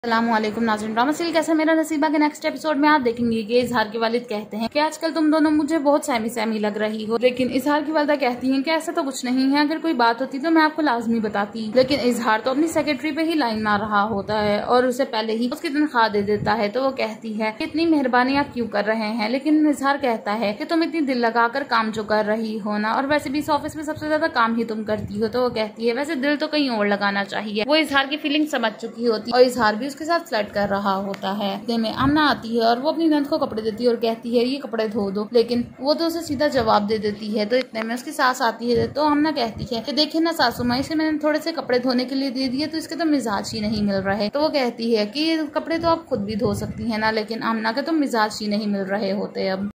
अस्सलामुअलैकुम नाज़रीन, drama serial कैसा मेरा नसीबा के नेक्स्ट एपिसोड में आप देखेंगे कि इजहार के वालिद कहते हैं कि आजकल तुम दोनों मुझे बहुत सहमी सहमी लग रही हो। लेकिन इजहार की वालिदा कहती हैं कि ऐसा तो कुछ नहीं है, अगर कोई बात होती तो मैं आपको लाजमी बताती। लेकिन इजहार तो अपनी सेक्रेटरी पे ही लाइन मार रहा होता है और उसे पहले ही उसकी तनख्वाह दे देता है। तो वो कहती है कि इतनी मेहरबानी आप क्यों कर रहे हैं। लेकिन इजहार कहता है कि तुम इतनी दिल लगाकर काम जो कर रही हो ना, और वैसे भी इस ऑफिस में सबसे ज्यादा काम ही तुम करती हो। तो वो कहती है वैसे दिल तो कहीं और लगाना चाहिए। वो इजहार की फीलिंग समझ चुकी होती है और इजहार भी उसके साथ फ्लर्ट कर रहा होता है। इतने में आमना आती है और वो अपनी नंद को कपड़े देती है और कहती है ये कपड़े धो दो, लेकिन वो तो उसे सीधा जवाब दे देती है। तो इतने में उसकी सास आती है तो आमना कहती है कि देखिए ना सासू माँ, इसे मैंने थोड़े से कपड़े धोने के लिए दे दिए तो इसके तो मिजाज ही नहीं मिल रहे। तो वो कहती है कि ये कपड़े तो आप खुद भी धो सकती है ना, लेकिन आमना के तो मिजाज ही नहीं मिल रहे होते अब।